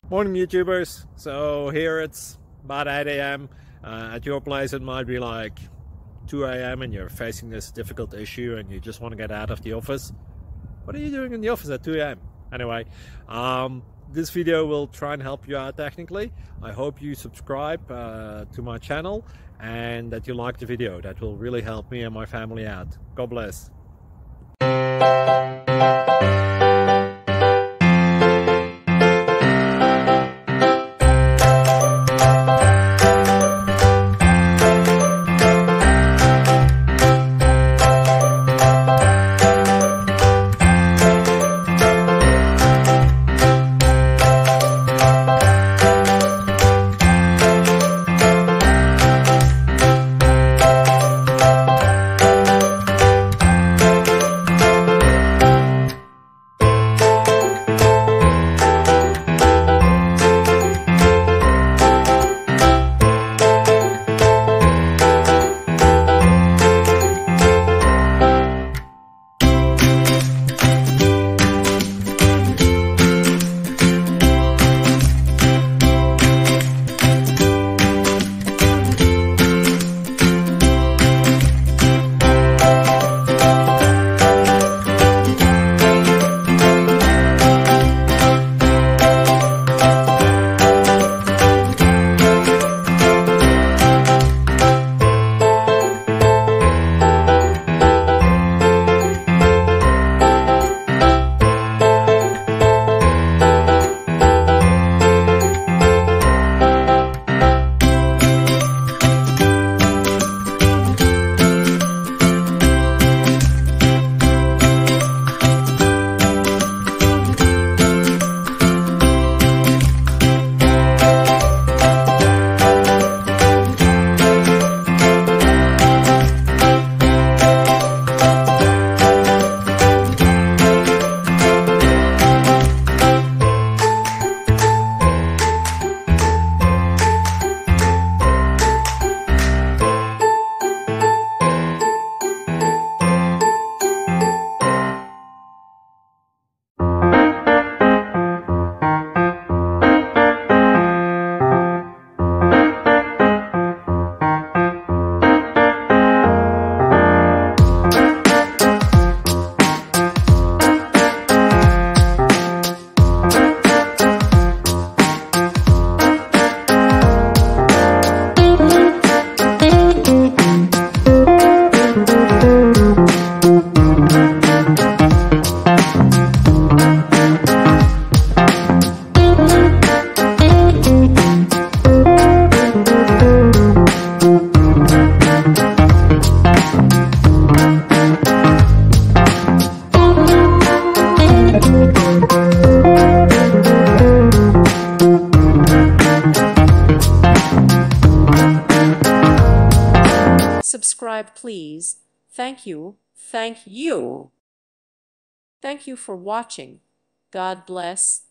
Morning YouTubers. So here it's about 8 a.m. At your place it might be like 2 a.m. and you're facing this difficult issue and you just want to get out of the office. What are you doing in the office at 2 a.m.? Anyway, this video will try and help you out technically. I hope you subscribe to my channel and that you like the video. That will really help me and my family out. God bless. Subscribe, please. Thank you. Thank you. Thank you for watching. God bless.